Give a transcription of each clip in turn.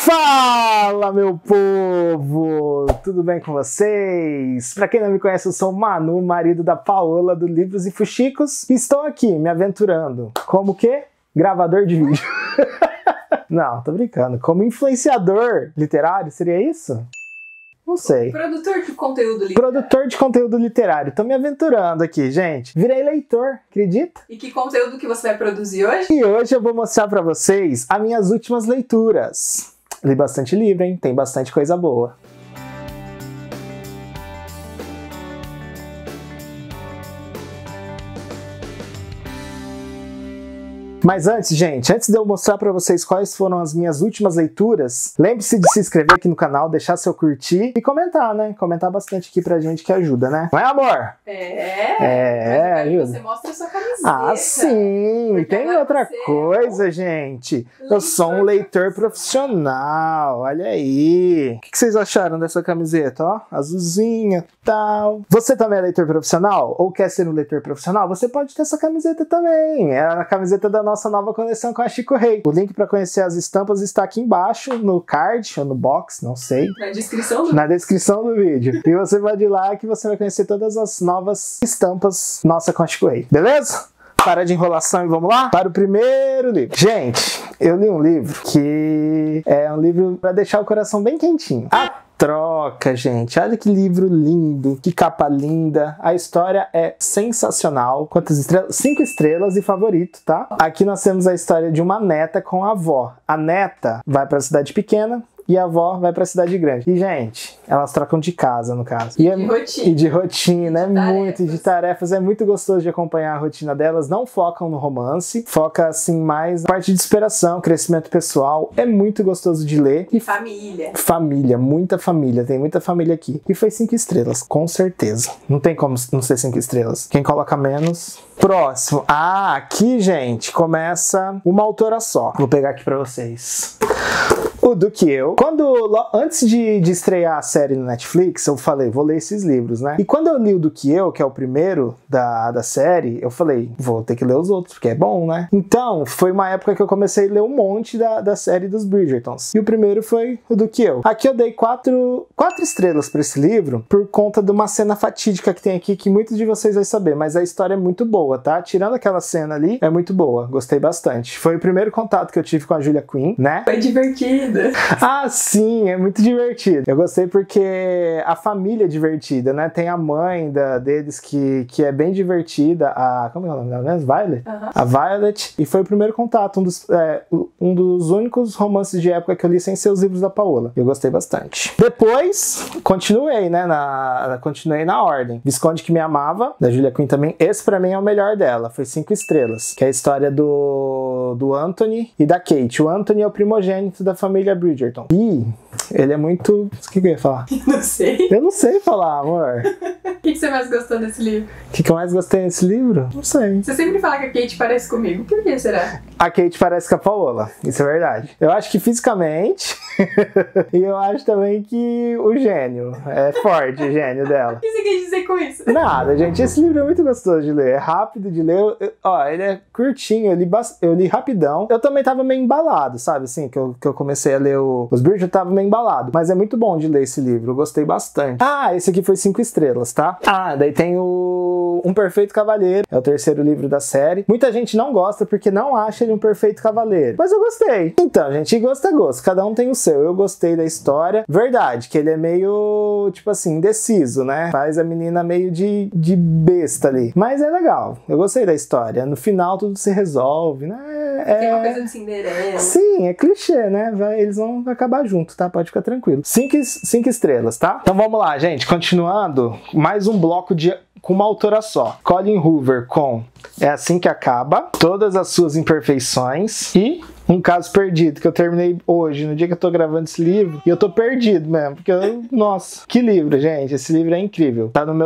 Fala, meu povo! Tudo bem com vocês? Pra quem não me conhece, eu sou o Manu, marido da Paola do Livros e Fuxicos, e estou aqui me aventurando como o quê? Gravador de vídeo. Não, tô brincando. Como influenciador literário, seria isso? Não sei. Produtor de conteúdo literário. Produtor de conteúdo literário. Tô me aventurando aqui, gente. Virei leitor, acredita? E que conteúdo que você vai produzir hoje? E hoje eu vou mostrar pra vocês as minhas últimas leituras. Li bastante livro, hein? Tem bastante coisa boa. Mas antes, gente, antes de eu mostrar pra vocês quais foram as minhas últimas leituras, lembre-se de se inscrever aqui no canal, deixar seu curtir e comentar, né? Comentar bastante aqui pra gente que ajuda, né? Não é, amor? Ajuda. Você mostra a sua camiseta. Ah, sim! E tem outra coisa, gente. Eu sou um leitor profissional, olha aí. O que vocês acharam dessa camiseta, ó? Azulzinha e tal. Você também é leitor profissional? Ou quer ser um leitor profissional? Você pode ter essa camiseta também. É a camiseta da nossa nova coleção com a Chico Rei. O link para conhecer as estampas está aqui embaixo, no card ou no box, não sei. Na descrição do vídeo. E você pode ir lá que você vai conhecer todas as novas estampas nossa com a Chico Rei. Beleza? Para de enrolação e vamos lá para o primeiro livro. Gente, eu li um livro que é um livro para deixar o coração bem quentinho. Troca, gente. Olha que livro lindo, que capa linda. A história é sensacional. Quantas estrelas? 5 estrelas e favorito, tá? Aqui nós temos a história de uma neta com a avó. A neta vai para a cidade pequena e a avó vai pra cidade grande. E, gente, elas trocam de casa, no caso. E de rotina, é muito de tarefas. É muito gostoso de acompanhar a rotina delas. Não focam no romance, foca, assim, mais na parte de inspiração, crescimento pessoal. É muito gostoso de ler. E família. Família, muita família. Tem muita família aqui. E foi 5 estrelas, com certeza. Não tem como não ser 5 estrelas. Quem coloca menos... Próximo. Aqui, gente, começa uma autora só. Vou pegar aqui pra vocês. O Do Que Eu. Antes de estrear a série no Netflix, eu falei, vou ler esses livros, né? E quando eu li o Do Que Eu, que é o primeiro da série, eu falei, vou ter que ler os outros, porque é bom, né? Então, foi uma época que eu comecei a ler um monte da série dos Bridgertons. E o primeiro foi o Do Que Eu. Aqui eu dei 4 estrelas pra esse livro, por conta de uma cena fatídica que tem aqui, que muitos de vocês vão saber, mas a história é muito boa, tá? Tirando aquela cena ali, é muito boa. Gostei bastante. Foi o primeiro contato que eu tive com a Julia Quinn, né? Foi divertido. Sim, é muito divertido. Eu gostei porque a família é divertida, né? Tem a mãe deles que é bem divertida, como é o nome dela mesmo? Violet? A Violet. E foi o primeiro contato, um dos únicos romances de época que eu li sem ser os livros da Paola. Eu gostei bastante. Depois, continuei, né? Continuei na ordem. Visconde que Me Amava, da Julia Quinn também. Esse pra mim é o melhor dela. Foi 5 estrelas. Que é a história do Anthony e da Kate. O Anthony é o primogênito da família Bridgerton. E ele é muito... O que eu ia falar? Não sei. Eu não sei falar, amor. O que você mais gostou desse livro? O que eu mais gostei desse livro? Não sei. Você sempre fala que a Kate parece comigo. Por que será? A Kate parece com a Paola. Isso é verdade. Eu acho que fisicamente... e eu acho também que o gênio. É forte o gênio dela. O que você quer dizer com isso? Nada, gente. Esse livro é muito gostoso de ler. É rápido de ler. Ele é curtinho. Eu li rapidão. Eu também tava meio embalado, sabe? Assim, que eu comecei a ler os Bridgerton, eu tava meio embalado. Mas é muito bom de ler esse livro. Eu gostei bastante. Esse aqui foi 5 estrelas, tá? Daí tem o Um Perfeito Cavaleiro. É o terceiro livro da série. Muita gente não gosta porque não acha ele um perfeito cavaleiro. Mas eu gostei. Então, gente, gosto é gosto. Cada um tem o seu. Eu gostei da história. Verdade, que ele é meio, tipo assim, indeciso, né? Faz a menina meio de besta ali. Mas é legal. Eu gostei da história. No final tudo se resolve, né? Tem uma coisa de Cinderela. Sim, é clichê, né? Eles vão acabar junto, tá? Pode ficar tranquilo. 5 estrelas, tá? Então vamos lá, gente. Continuando, mais um bloco com uma autora só. Colleen Hoover com É Assim Que Acaba, Todas as Suas Imperfeições e Um Caso Perdido, que eu terminei hoje, no dia que eu tô gravando esse livro, e eu tô perdido mesmo, porque nossa, que livro, gente, esse livro é incrível. Tá no meu top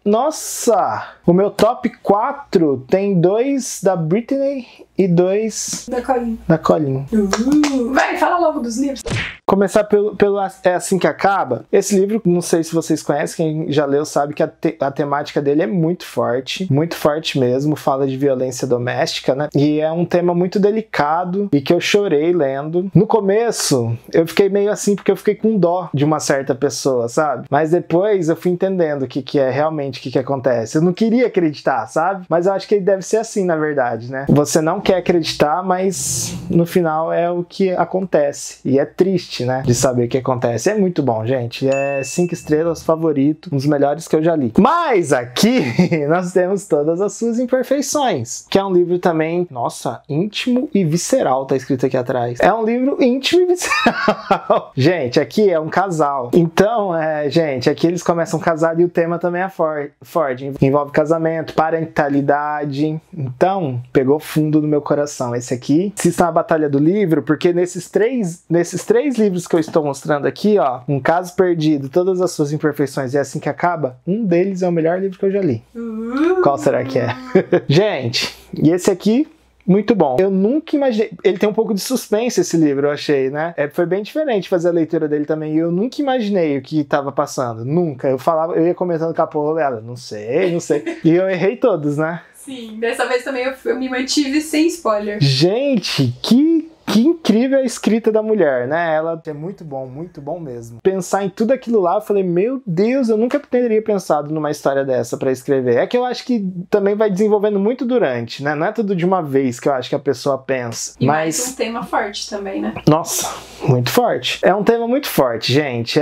Nossa! O meu top 4 tem 2 da Britney e 2 Da Colin. Colin. Vai, fala logo dos livros. Começar pelo É Assim Que Acaba. Esse livro, não sei se vocês conhecem, quem já leu sabe que a temática dele é muito forte mesmo, fala de violência doméstica, né? E é um tema muito delicado e que eu chorei lendo. No começo, eu fiquei meio assim porque eu fiquei com dó de uma certa pessoa, sabe? Mas depois eu fui entendendo o que é realmente, o que acontece. Eu não queria acreditar, sabe? Mas eu acho que ele deve ser assim, na verdade, né? Você não quer acreditar, mas no final é o que acontece. E é triste, né? De saber o que acontece. É muito bom, gente. É 5 estrelas, favorito. Um dos melhores que eu já li. Mas aqui nós temos Todas as Suas Imperfeições, que é um livro também, nossa, íntimo e visceral, tá escrito aqui atrás. É um livro íntimo e visceral. Gente, aqui é um casal. Então, gente, aqui eles começam a casar e o tema também é forte. Envolve casamento, parentalidade. Então, pegou fundo no meu coração. Esse aqui, assista a Batalha do Livro, porque nesses três livros que eu estou mostrando aqui, ó, Um Caso Perdido, Todas as Suas Imperfeições e É Assim Que Acaba, um deles é o melhor livro que eu já li. Qual será que é? Gente, e esse aqui, muito bom. Eu nunca imaginei... Ele tem um pouco de suspense, esse livro, eu achei, né? Foi bem diferente fazer a leitura dele também. E eu nunca imaginei o que estava passando. Nunca. Eu ia comentando com a Paola, ela, não sei. E eu errei todos, né? Sim, dessa vez também eu me mantive sem spoiler. Gente, que incrível a escrita da mulher, né? Ela é muito bom mesmo. Pensar em tudo aquilo lá, eu falei, meu Deus, eu nunca teria pensado numa história dessa pra escrever. É que eu acho que também vai desenvolvendo muito durante, né? Não é tudo de uma vez que eu acho que a pessoa pensa. E mas mais um tema forte também, né? Nossa, muito forte. É um tema muito forte, gente.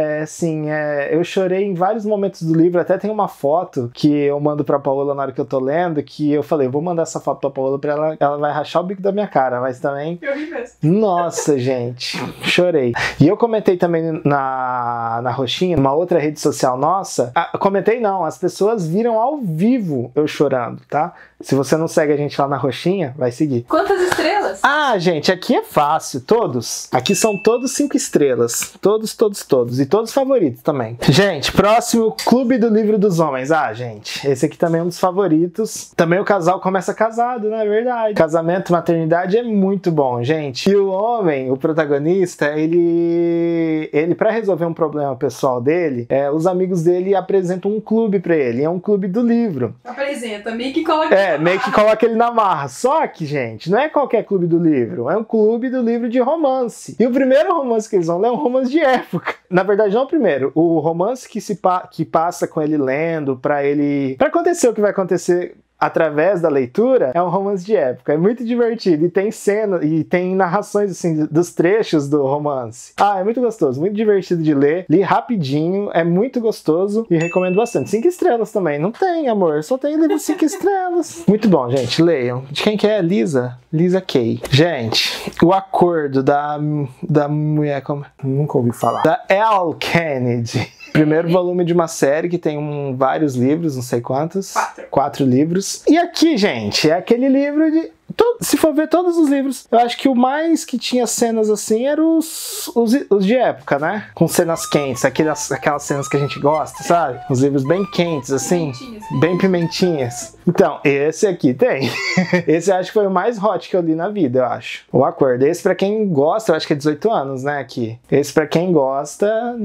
Eu chorei em vários momentos do livro. Até tem uma foto que eu mando pra Paola na hora que eu tô lendo, que eu falei, vou mandar essa foto pra Paola pra ela vai rachar o bico da minha cara, mas também... Nossa, gente, chorei. E eu comentei também na Roxinha, numa outra rede social nossa. Comentei não, as pessoas viram ao vivo eu chorando, tá? Se você não segue a gente lá na Roxinha, vai seguir. Quantas estrelas? Ah, gente, aqui é fácil, todos. Aqui são todos 5 estrelas. Todos. E todos favoritos também. Gente, próximo, Clube do Livro dos Homens. Ah, gente, esse aqui também é um dos favoritos. Também o casal começa casado, né? É verdade. Casamento, maternidade é muito bom, gente. E o homem, o protagonista, ele para resolver um problema pessoal dele, os amigos dele apresentam um clube pra ele. É um clube do livro. Apresenta, meio que coloca ele na marra. Só que, gente, não é qualquer clube do livro. É um clube do livro de romance. E o primeiro romance que eles vão ler é um romance de época. Na verdade, não o primeiro. O romance que passa com ele lendo pra acontecer o que vai acontecer através da leitura, é um romance de época. É muito divertido. E tem cena, e tem narrações, assim, dos trechos do romance. Ah, é muito gostoso. Muito divertido de ler. Li rapidinho. É muito gostoso. E recomendo bastante. 5 estrelas também. Não tem, amor. Só tem livro 5 estrelas. Muito bom, gente. Leiam. De quem que é? Lisa Kay. Gente, O Acordo da mulher... Nunca ouvi falar. Da Elle Kennedy. Primeiro volume de uma série que tem vários livros, não sei quantos. 4 livros. E aqui, gente, é aquele livro de... Se for ver todos os livros, eu acho que o mais que tinha cenas assim eram os de época, né? Com cenas quentes, aquelas cenas que a gente gosta, sabe? Os livros bem quentes, assim, bem pimentinhas. Então, esse aqui tem. Esse eu acho que foi o mais hot que eu li na vida, eu acho. O Acordo. Esse pra quem gosta, eu acho que é 18 anos, né, aqui. Esse pra quem gosta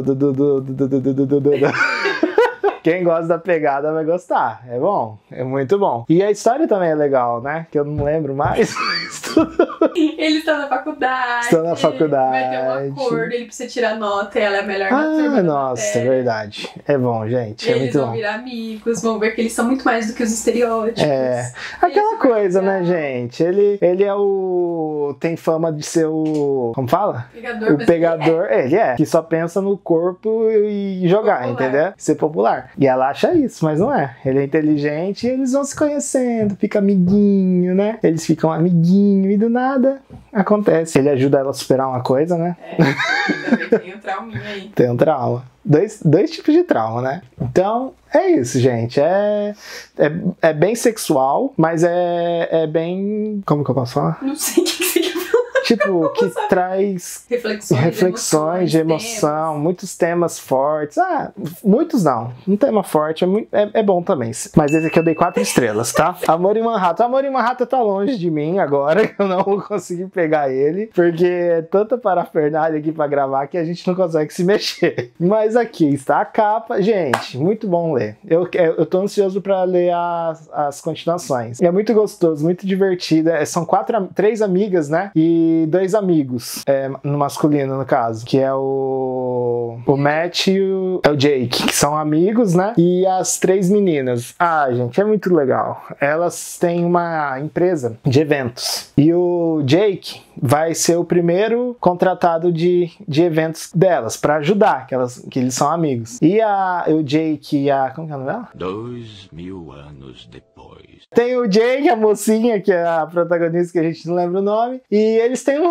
Quem gosta da pegada vai gostar. É bom, é muito bom. E a história também é legal, né? Que eu não lembro mais. Eles estão na faculdade. Estão na faculdade. Vai ter um acordo, ele precisa tirar nota, ela é a melhor na turma. Nossa, é verdade. É bom, gente. É muito bom. Eles vão virar amigos, vão ver que eles são muito mais do que os estereótipos. Aquela coisa, né, gente? Ele tem fama de ser o... Como fala? O pegador. Ele é. Que só pensa no corpo e jogar, entendeu? Ser popular. E ela acha isso, mas não é. Ele é inteligente e eles vão se conhecendo, fica amiguinho, né? Eles ficam amiguinho e do nada acontece. Ele ajuda ela a superar uma coisa, né? Também tem um trauminha aí. Tem um trauma. Dois tipos de trauma, né? Então, é isso, gente. É bem sexual, mas é bem... Como que eu posso falar? Não sei o que você quer falar. tipo, que traz reflexões de emoção, muitos temas fortes. Ah, muitos não. Um tema forte é bom também. Mas esse aqui eu dei 4 estrelas, tá? Amor em Manhattan. Amor em Manhattan tá longe de mim agora, eu não vou conseguir pegar ele, porque é tanta parafernália aqui pra gravar que a gente não consegue se mexer. Mas aqui está a capa. Gente, muito bom ler. Eu tô ansioso pra ler as continuações. É muito gostoso, muito divertido. São 3 amigas, né? E 2 amigos, no masculino, no caso, que é o Matt e o Jake, que são amigos, né? E as 3 meninas. Ah, gente, é muito legal. Elas têm uma empresa de eventos. E o Jake vai ser o primeiro contratado de eventos delas, pra ajudar, que eles são amigos. E o Jake e a... Como que é o nome dela? 2000 anos depois. Tem o Jake, a mocinha, que é a protagonista, que a gente não lembra o nome. E eles têm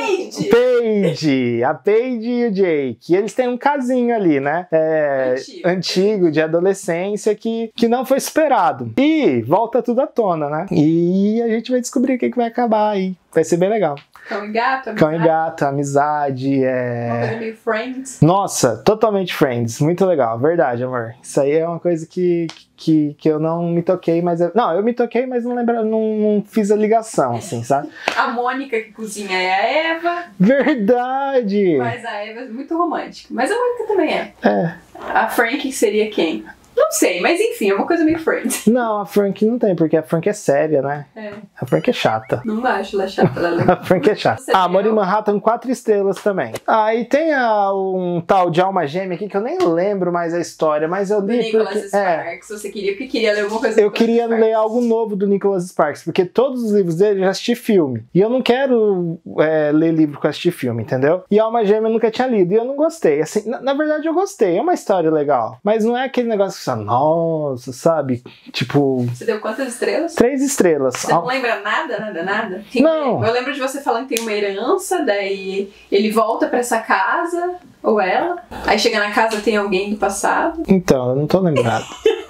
Paige! A Paige e o Jake. E eles têm um casinho ali, né? Antigo, de adolescência, que não foi superado. E volta tudo à tona, né? E a gente vai descobrir o que vai acabar aí. Vai ser bem legal. Cão e gato, amizade. Cão e gato, amizade, Uma coisa meio Friends. Nossa, totalmente Friends. Muito legal, verdade, amor. Isso aí é uma coisa que eu não me toquei, mas... Não, eu me toquei, mas não fiz a ligação, assim, sabe? A Mônica que cozinha é a Eva. Verdade! Mas a Eva é muito romântica. Mas a Mônica também é. É. A Frank seria quem? Não sei, mas enfim, é uma coisa meio Friends. Não, a Frank não tem, porque a Frank é séria, né? A Frank é chata. Não acho ela chata, ela é A Frank é chata. Amor em Manhattan, 4 estrelas também. E tem um tal de alma gêmea aqui, que eu nem lembro mais a história, mas eu li Nicholas Sparks, você queria ler alguma coisa eu queria ler algo novo do Nicholas Sparks, porque todos os livros dele eu já assisti filme. E eu não quero ler livro com assistir filme, entendeu? E Alma Gêmea eu nunca tinha lido, e eu não gostei. Assim, na verdade eu gostei, é uma história legal. Mas não é aquele negócio que você, nossa, sabe? Tipo... Você deu quantas estrelas? 3 estrelas. Você não lembra nada? Não. Eu lembro de você falando que tem uma herança, daí ele volta pra essa casa, ou ela. Aí chega na casa, tem alguém do passado. Então, eu não tô lembrado.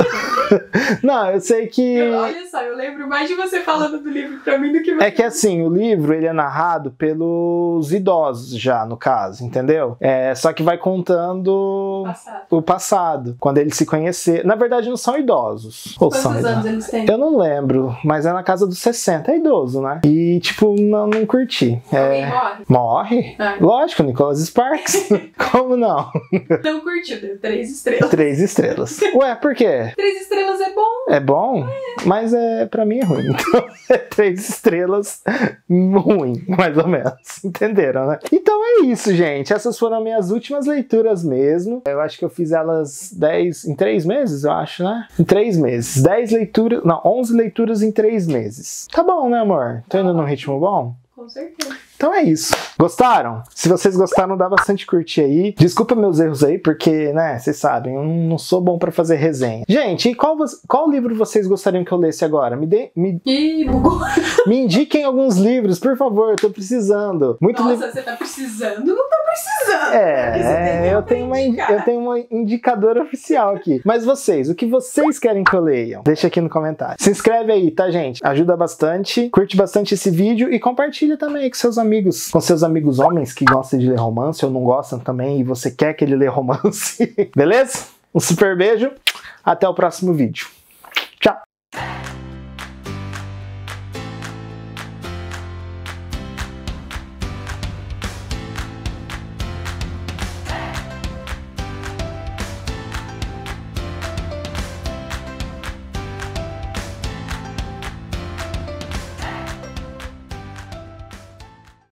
Não, eu sei que... Olha só, eu lembro mais de você falando do livro pra mim do que você... É que assim, o livro, ele é narrado pelos idosos já, no caso, entendeu? Só que vai contando o passado, quando eles se conheceram. Na verdade, não são idosos. Ou Quantos são anos idosos? eles têm? Eu não lembro, mas é na casa dos 60, é idoso, né? E, tipo, não curti. Alguém morre? Morre? Lógico, Nicholas Sparks. Como não? Não curtiu, deu 3 estrelas. 3 estrelas. Ué, por quê? 3 estrelas é bom. É bom? Mas pra mim é ruim. Então é 3 estrelas ruim, mais ou menos. Entenderam, né? Então é isso, gente. Essas foram minhas últimas leituras mesmo. Eu acho que eu fiz elas em 3 meses, eu acho, né? Em 3 meses. 11 leituras em 3 meses. Tá bom, né, amor? Tô indo num ritmo bom? Com certeza. Então é isso. Gostaram? Se vocês gostaram, dá bastante curtir aí. Desculpa meus erros aí, porque, né, vocês sabem, eu não sou bom pra fazer resenha. Gente, e qual livro vocês gostariam que eu lesse agora? Ih, bugou. Me indiquem alguns livros, por favor, eu tô precisando. Nossa, você tá precisando? Não tá precisando. Eu tenho uma indicadora oficial aqui. Mas vocês, o que vocês querem que eu leia? Deixa aqui no comentário. Se inscreve aí, tá, gente? Ajuda bastante, curte bastante esse vídeo e compartilha também aí com seus amigos. Com seus amigos homens que gostam de ler romance ou não gostam também e você quer que ele lê romance. Beleza? Um super beijo. Até o próximo vídeo.